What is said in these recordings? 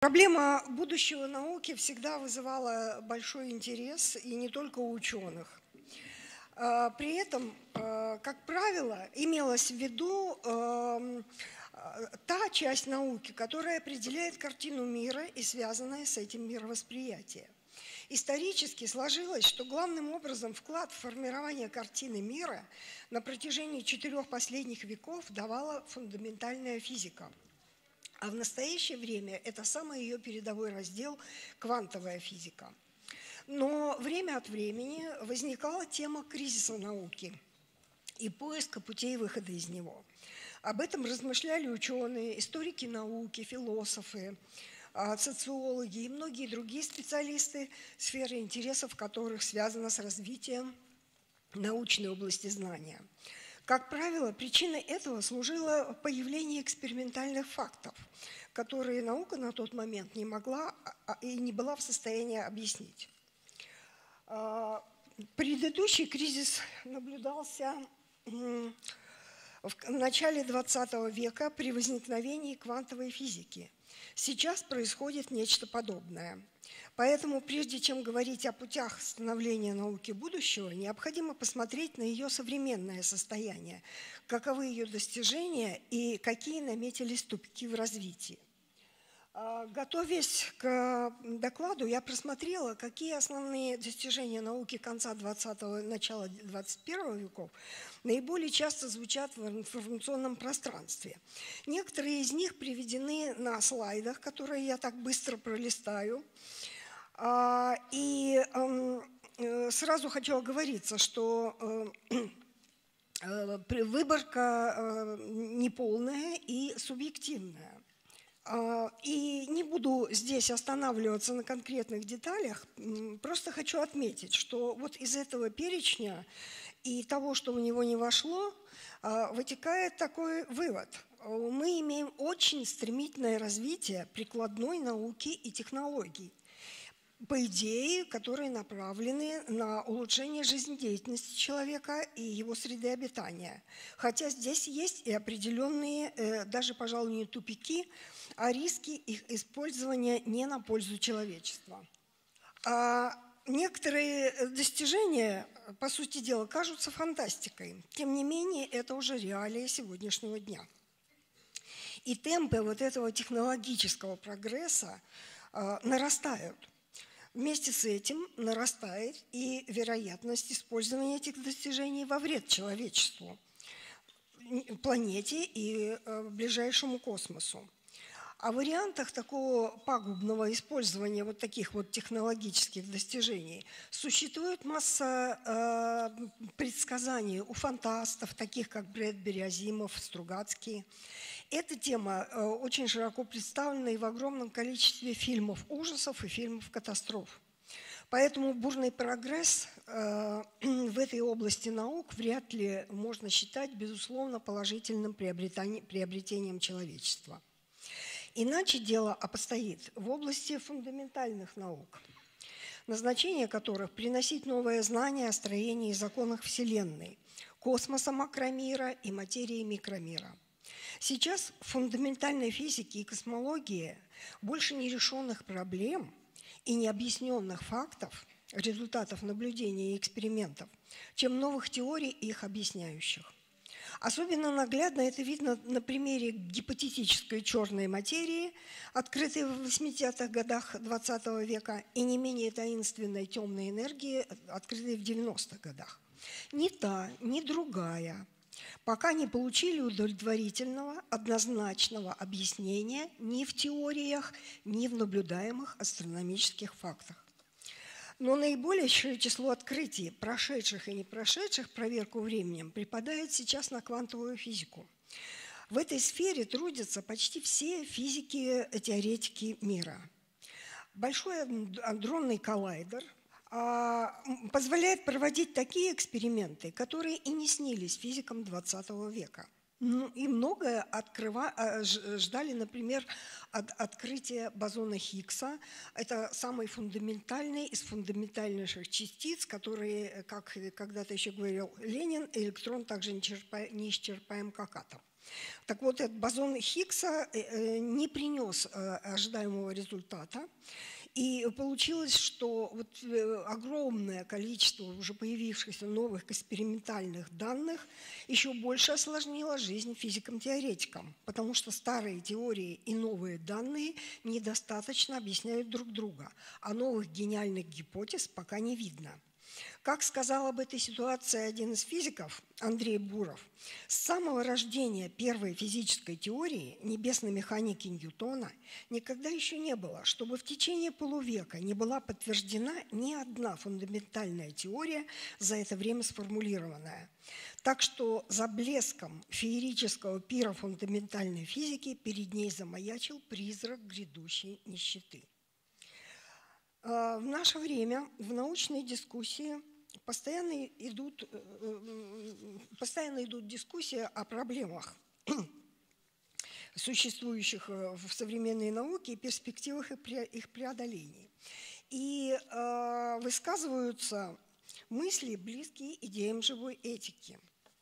Проблема будущего науки всегда вызывала большой интерес, и не только у ученых. При этом, как правило, имелась в виду та часть науки, которая определяет картину мира и связанное с этим мировосприятие. Исторически сложилось, что главным образом вклад в формирование картины мира на протяжении 4 последних веков давала фундаментальная физика. А в настоящее время это самый ее передовой раздел – квантовая физика. Но время от времени возникала тема кризиса науки и поиска путей выхода из него. Об этом размышляли ученые, историки науки, философы, социологи и многие другие специалисты, сфера интересов которых связана с развитием научной области знания. Как правило, причиной этого служило появление экспериментальных фактов, которые наука на тот момент не могла и не была в состоянии объяснить. Предыдущий кризис наблюдался в начале XX века при возникновении квантовой физики. Сейчас происходит нечто подобное. Поэтому, прежде чем говорить о путях становления науки будущего, необходимо посмотреть на ее современное состояние, каковы ее достижения и какие наметились тупики в развитии. Готовясь к докладу, я просмотрела, какие основные достижения науки конца 20-го, начала 21 веков наиболее часто звучат в информационном пространстве. Некоторые из них приведены на слайдах, которые я так быстро пролистаю. И сразу хочу оговориться, что выборка неполная и субъективная. И не буду здесь останавливаться на конкретных деталях, просто хочу отметить, что вот из этого перечня и того, что в него не вошло, вытекает такой вывод. Мы имеем очень стремительное развитие прикладной науки и технологий, по идее, которые направлены на улучшение жизнедеятельности человека и его среды обитания. Хотя здесь есть и определенные, даже, пожалуй, не тупики, а риски их использования не на пользу человечества. Некоторые достижения, по сути дела, кажутся фантастикой. Тем не менее, это уже реалии сегодняшнего дня. И темпы вот этого технологического прогресса нарастают. Вместе с этим нарастает и вероятность использования этих достижений во вред человечеству, планете и ближайшему космосу. О вариантах такого пагубного использования вот таких вот технологических достижений существует масса предсказаний у фантастов, таких как Брэдбери, Азимов, Стругацкий. Эта тема очень широко представлена и в огромном количестве фильмов ужасов и фильмов катастроф. Поэтому бурный прогресс в этой области наук вряд ли можно считать, безусловно, положительным приобретением человечества. Иначе дело обстоит в области фундаментальных наук, назначение которых – приносить новое знание о строении и законах Вселенной, космоса макромира и материи микромира. Сейчас в фундаментальной физике и космологии больше нерешенных проблем и необъясненных фактов, результатов наблюдений и экспериментов, чем новых теорий, их объясняющих. Особенно наглядно это видно на примере гипотетической черной материи, открытой в 80-х годах XX века, и не менее таинственной темной энергии, открытой в 90-х годах. Ни та, ни другая пока не получили удовлетворительного, однозначного объяснения ни в теориях, ни в наблюдаемых астрономических фактах. Но наибольшее число открытий, прошедших и не прошедших проверку временем, припадает сейчас на квантовую физику. В этой сфере трудятся почти все физики-теоретики мира. Большой адронный коллайдер позволяет проводить такие эксперименты, которые и не снились физикам XX века. И многое ждали, например, от открытия бозона Хиггса. Это самый фундаментальный из фундаментальнейших частиц, которые, как когда-то еще говорил Ленин, электрон также неисчерпаем, как атом. Так вот, этот бозон Хиггса не принес ожидаемого результата. И получилось, что вот огромное количество уже появившихся новых экспериментальных данных еще больше осложнило жизнь физикам-теоретикам, потому что старые теории и новые данные недостаточно объясняют друг друга, а новых гениальных гипотез пока не видно. Как сказал об этой ситуации один из физиков, Андрей Буров, с самого рождения первой физической теории небесной механики Ньютона никогда еще не было, чтобы в течение полувека не была подтверждена ни одна фундаментальная теория, за это время сформулированная. Так что за блеском феерического пира фундаментальной физики перед ней замаячил призрак грядущей нищеты. В наше время в научной дискуссии постоянно идут дискуссии о проблемах, существующих в современной науке, и перспективах их преодоления. И высказываются мысли, близкие идеям живой этики.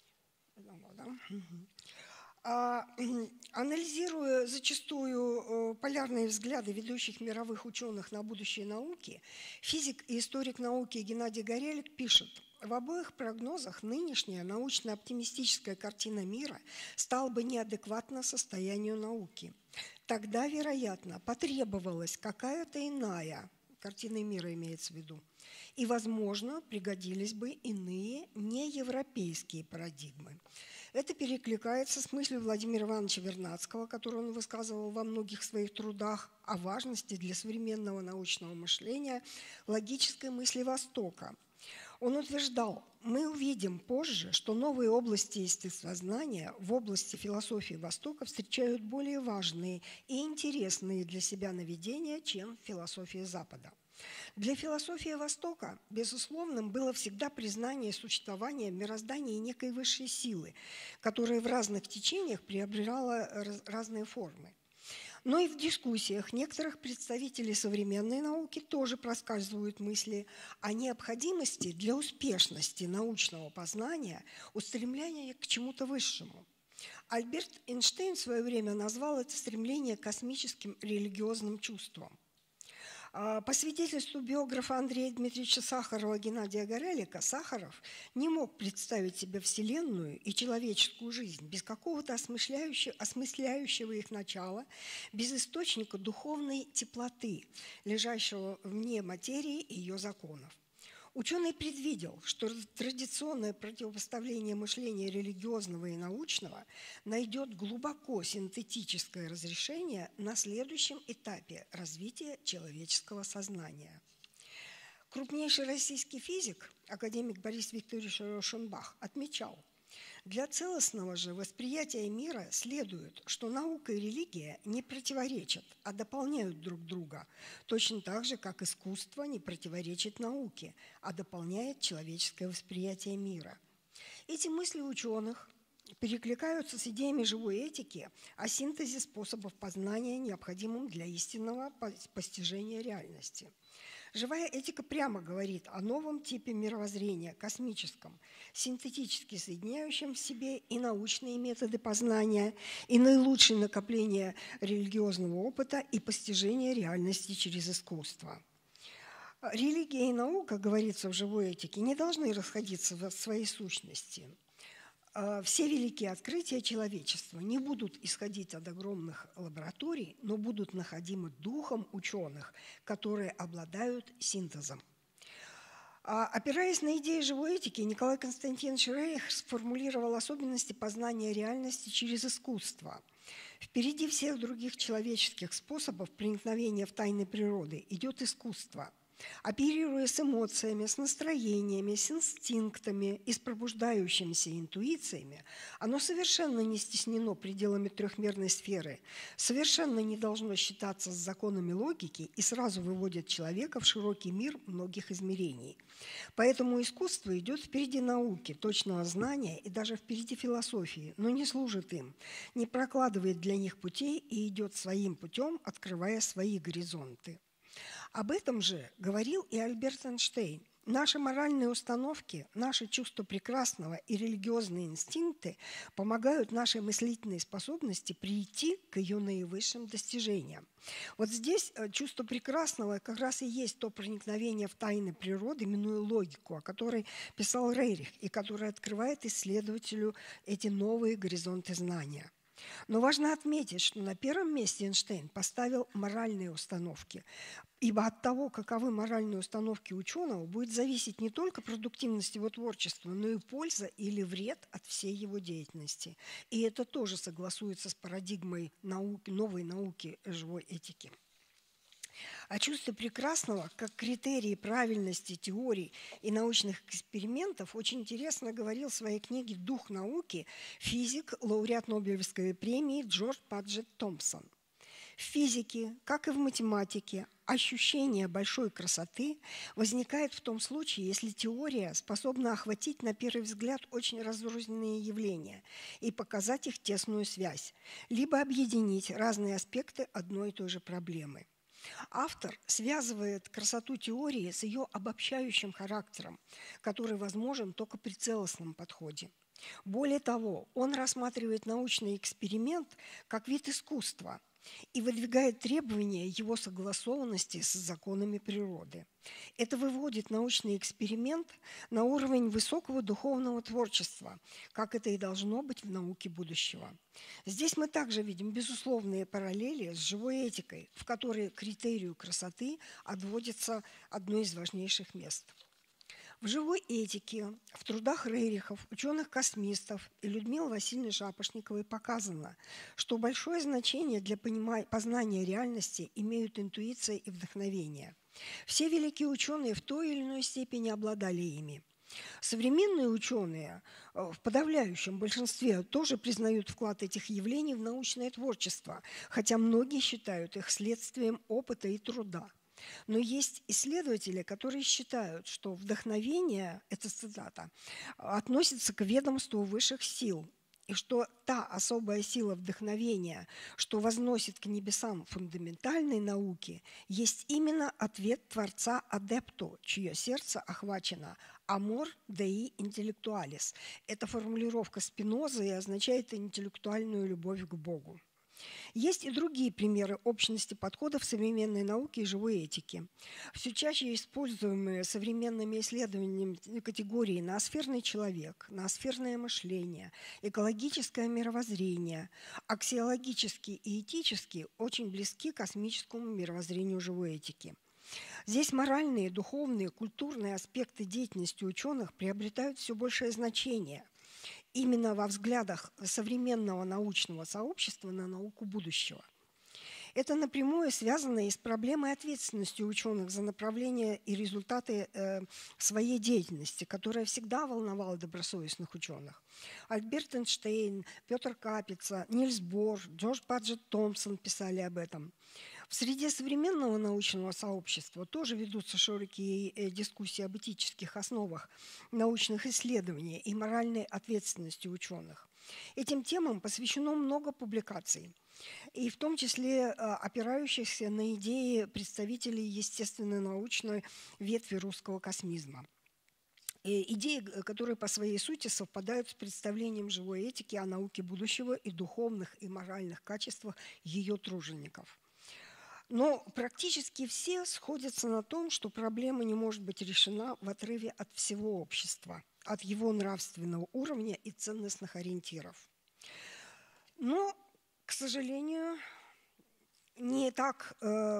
Анализируя зачастую полярные взгляды ведущих мировых ученых на будущее науки, физик и историк науки Геннадий Горелик пишет: в обоих прогнозах нынешняя научно-оптимистическая картина мира стала бы неадекватна состоянию науки. Тогда, вероятно, потребовалась какая-то иная, картина мира имеется в виду, и, возможно, пригодились бы иные неевропейские парадигмы. Это перекликается с мыслью Владимира Ивановича Вернадского, которую он высказывал во многих своих трудах о важности для современного научного мышления логической мысли Востока. Он утверждал: мы увидим позже, что новые области естествознания в области философии Востока встречают более важные и интересные для себя наведения, чем философия Запада. Для философии Востока безусловным было всегда признание существования в мироздании некой высшей силы, которая в разных течениях приобретала разные формы. Но и в дискуссиях некоторых представителей современной науки тоже проскальзывают мысли о необходимости для успешности научного познания устремления к чему-то высшему. Альберт Эйнштейн в свое время назвал это стремление космическим религиозным чувством. По свидетельству биографа Андрея Дмитриевича Сахарова Геннадия Горелика, Сахаров не мог представить себе Вселенную и человеческую жизнь без какого-то осмысляющего их начала, без источника духовной теплоты, лежащего вне материи и ее законов. Ученый предвидел, что традиционное противопоставление мышления религиозного и научного найдет глубоко синтетическое разрешение на следующем этапе развития человеческого сознания. Крупнейший российский физик, академик Борис Викторович Рошенбах, отмечал: для целостного же восприятия мира следует, что наука и религия не противоречат, а дополняют друг друга, точно так же, как искусство не противоречит науке, а дополняет человеческое восприятие мира. Эти мысли ученых перекликаются с идеями живой этики о синтезе способов познания, необходимым для истинного постижения реальности. Живая этика прямо говорит о новом типе мировоззрения, космическом, синтетически соединяющем в себе и научные методы познания, и наилучшее накопление религиозного опыта и постижение реальности через искусство. Религия и наука, говорится в живой этике, не должны расходиться в своей сущности. Все великие открытия человечества не будут исходить от огромных лабораторий, но будут находимы духом ученых, которые обладают синтезом. Опираясь на идеи живой этики, Николай Константинович Рейх сформулировал особенности познания реальности через искусство. Впереди всех других человеческих способов проникновения в тайны природы идет искусство. Оперируя с эмоциями, с настроениями, с инстинктами и с пробуждающимися интуициями, оно совершенно не стеснено пределами трехмерной сферы, совершенно не должно считаться с законами логики и сразу выводит человека в широкий мир многих измерений. Поэтому искусство идет впереди науки, точного знания и даже впереди философии, но не служит им, не прокладывает для них путей и идет своим путем, открывая свои горизонты. Об этом же говорил и Альберт Эйнштейн. Наши моральные установки, наши чувства прекрасного и религиозные инстинкты помогают нашей мыслительной способности прийти к ее наивысшим достижениям. Вот здесь чувство прекрасного как раз и есть то проникновение в тайны природы, минуя логику, о которой писал Рерих, и которая открывает исследователю эти новые горизонты знания. Но важно отметить, что на первом месте Эйнштейн поставил моральные установки, ибо от того, каковы моральные установки ученого, будет зависеть не только продуктивность его творчества, но и польза или вред от всей его деятельности. И это тоже согласуется с парадигмой науки, новой науки живой этики. О чувстве прекрасного как критерии правильности теорий и научных экспериментов очень интересно говорил в своей книге «Дух науки» физик, лауреат Нобелевской премии Джордж Паджет Томпсон. В физике, как и в математике, ощущение большой красоты возникает в том случае, если теория способна охватить на первый взгляд очень разрозненные явления и показать их тесную связь, либо объединить разные аспекты одной и той же проблемы. Автор связывает красоту теории с ее обобщающим характером, который возможен только при целостном подходе. Более того, он рассматривает научный эксперимент как вид искусства и выдвигает требования его согласованности с законами природы. Это выводит научный эксперимент на уровень высокого духовного творчества, как это и должно быть в науке будущего. Здесь мы также видим безусловные параллели с живой этикой, в которой к критерию красоты отводится одно из важнейших мест. В живой этике, в трудах Рерихов, ученых-космистов и Людмилы Васильевны Шапошниковой показано, что большое значение для познания реальности имеют интуиция и вдохновение. Все великие ученые в той или иной степени обладали ими. Современные ученые в подавляющем большинстве тоже признают вклад этих явлений в научное творчество, хотя многие считают их следствием опыта и труда. Но есть исследователи, которые считают, что вдохновение, эта цитата, относится к ведомству высших сил, и что та особая сила вдохновения, что возносит к небесам фундаментальной науки, есть именно ответ Творца адепту, чье сердце охвачено «amor dei intellectualis». Эта формулировка Спинозы и означает интеллектуальную любовь к Богу. Есть и другие примеры общности подходов современной науки и живой этики. Все чаще используемые современными исследованиями категории ноосферный человек, ноосферное мышление, экологическое мировоззрение, аксиологически и этически очень близки к космическому мировоззрению живой этики. Здесь моральные, духовные, культурные аспекты деятельности ученых приобретают все большее значение именно во взглядах современного научного сообщества на науку будущего. Это напрямую связано и с проблемой ответственности ученых за направление и результаты своей деятельности, которая всегда волновала добросовестных ученых. Альберт Эйнштейн, Петр Капица, Нильс Бор, Джордж Паджет Томпсон писали об этом. В среде современного научного сообщества тоже ведутся широкие дискуссии об этических основах научных исследований и моральной ответственности ученых. Этим темам посвящено много публикаций, и в том числе опирающихся на идеи представителей естественно-научной ветви русского космизма. Идеи, которые по своей сути совпадают с представлением живой этики о науке будущего и духовных и моральных качествах ее тружеников. Но практически все сходятся на том, что проблема не может быть решена в отрыве от всего общества, от его нравственного уровня и ценностных ориентиров. Но, к сожалению, не так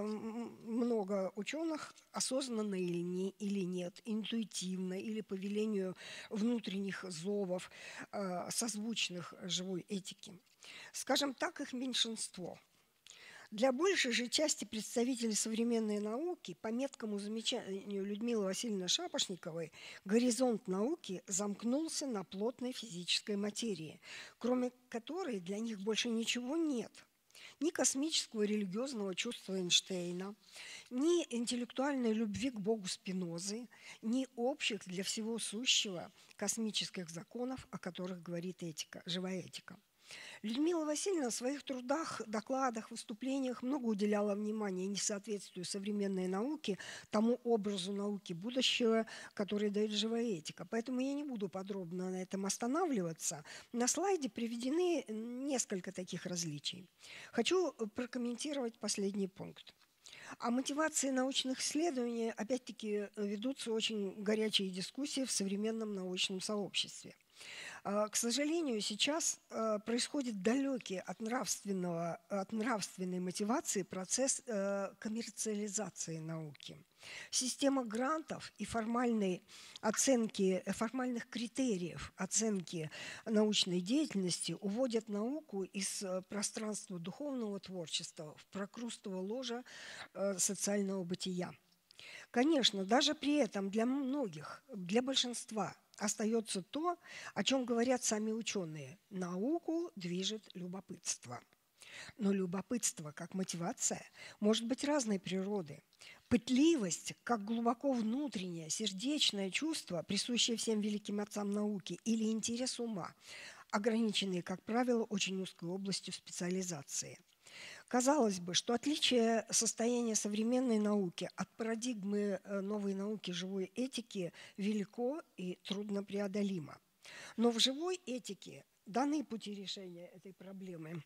много ученых осознанно или нет, интуитивно или по велению внутренних зовов, созвучных живой этике. Скажем так, их меньшинство. Для большей же части представителей современной науки, по меткому замечанию Людмилы Васильевны Шапошниковой, горизонт науки замкнулся на плотной физической материи, кроме которой для них больше ничего нет. Ни космического религиозного чувства Эйнштейна, ни интеллектуальной любви к Богу Спинозы, ни общих для всего сущего космических законов, о которых говорит этика, живая этика. Людмила Васильевна в своих трудах, докладах, выступлениях много уделяла внимания несоответствию современной науки тому образу науки будущего, который дает живая этика. Поэтому я не буду подробно на этом останавливаться. На слайде приведены несколько таких различий. Хочу прокомментировать последний пункт. О мотивации научных исследований, опять-таки, ведутся очень горячие дискуссии в современном научном сообществе. К сожалению, сейчас происходит далекий от нравственной мотивации процесс коммерциализации науки. Система грантов и формальных критериев оценки научной деятельности уводят науку из пространства духовного творчества в прокрустово ложе социального бытия. Конечно, даже при этом для многих, для большинства остается то, о чем говорят сами ученые. Науку движет любопытство. Но любопытство как мотивация может быть разной природы. Пытливость, как глубоко внутреннее, сердечное чувство, присущее всем великим отцам науки, или интерес ума, ограниченные, как правило, очень узкой областью специализации. Казалось бы, что отличие состояния современной науки от парадигмы новой науки живой этики велико и труднопреодолимо. Но в живой этике даны пути решения этой проблемы.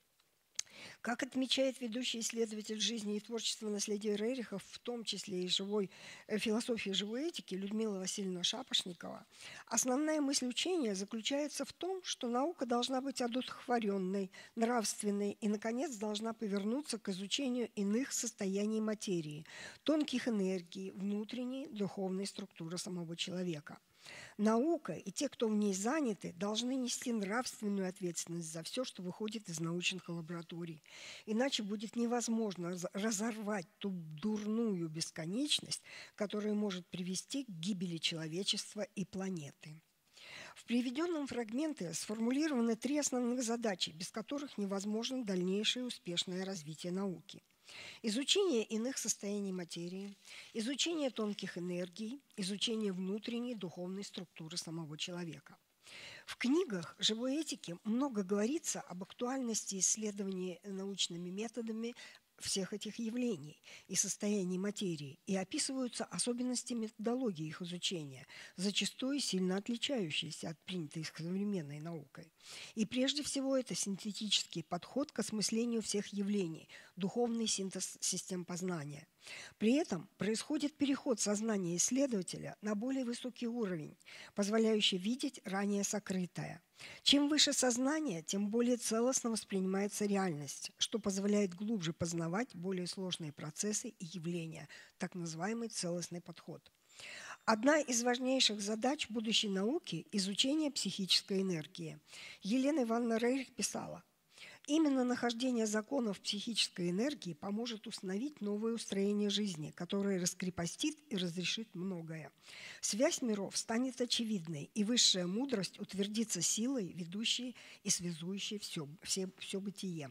Как отмечает ведущий исследователь жизни и творчества наследия Рерихов, в том числе и философии живой этики Людмила Васильевна Шапошникова, основная мысль учения заключается в том, что наука должна быть одухотворенной, нравственной и, наконец, должна повернуться к изучению иных состояний материи, тонких энергий, внутренней духовной структуры самого человека. Наука и те, кто в ней заняты, должны нести нравственную ответственность за все, что выходит из научных лабораторий. Иначе будет невозможно разорвать ту дурную бесконечность, которая может привести к гибели человечества и планеты. В приведенном фрагменте сформулированы 3 основных задачи, без которых невозможно дальнейшее успешное развитие науки. Изучение иных состояний материи, изучение тонких энергий, изучение внутренней духовной структуры самого человека. В книгах живой этики много говорится об актуальности исследований научными методами всех этих явлений и состояний материи, и описываются особенности методологии их изучения, зачастую сильно отличающиеся от принятой современной наукой. И прежде всего это синтетический подход к осмыслению всех явлений, духовный синтез систем познания. При этом происходит переход сознания исследователя на более высокий уровень, позволяющий видеть ранее сокрытое. Чем выше сознание, тем более целостно воспринимается реальность, что позволяет глубже познавать более сложные процессы и явления, так называемый целостный подход. Одна из важнейших задач будущей науки – изучение психической энергии. Елена Ивановна Рерих писала: именно нахождение законов психической энергии поможет установить новое устроение жизни, которое раскрепостит и разрешит многое. Связь миров станет очевидной, и высшая мудрость утвердится силой, ведущей и связующей все бытие.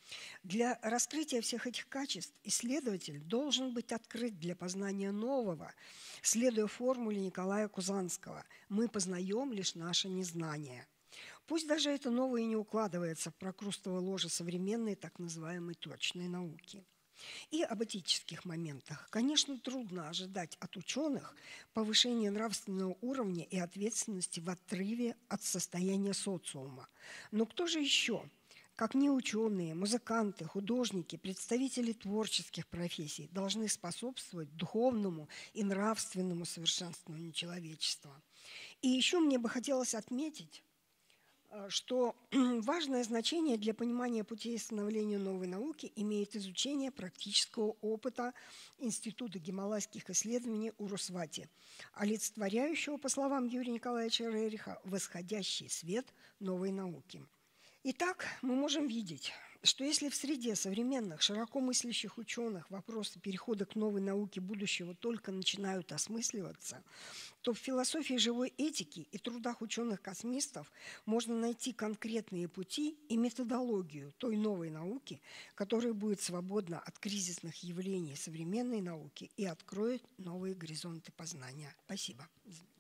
Для раскрытия всех этих качеств исследователь должен быть открыт для познания нового, следуя формуле Николая Кузанского: «Мы познаем лишь наше незнание». Пусть даже это новое не укладывается в прокрустово ложе современной так называемой точной науки. И об этических моментах. Конечно, трудно ожидать от ученых повышения нравственного уровня и ответственности в отрыве от состояния социума. Но кто же еще, как не ученые, музыканты, художники, представители творческих профессий, должны способствовать духовному и нравственному совершенствованию человечества? И еще мне бы хотелось отметить, что важное значение для понимания путей становления новой науки имеет изучение практического опыта Института гималайских исследований Урусвати, олицетворяющего, по словам Юрия Николаевича Рериха, восходящий свет новой науки. Итак, мы можем видеть, что если в среде современных широко мыслящих ученых вопросы перехода к новой науке будущего только начинают осмысливаться, то в философии живой этики и трудах ученых-космистов можно найти конкретные пути и методологию той новой науки, которая будет свободна от кризисных явлений современной науки и откроет новые горизонты познания. Спасибо.